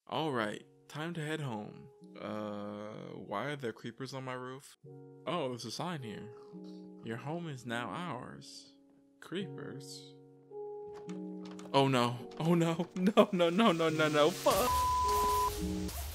Alright, time to head home. Why are there creepers on my roof? Oh, there's a sign here. Your home is now ours. Creepers. Oh no, oh no, no, no, no, no, no, no, fuck!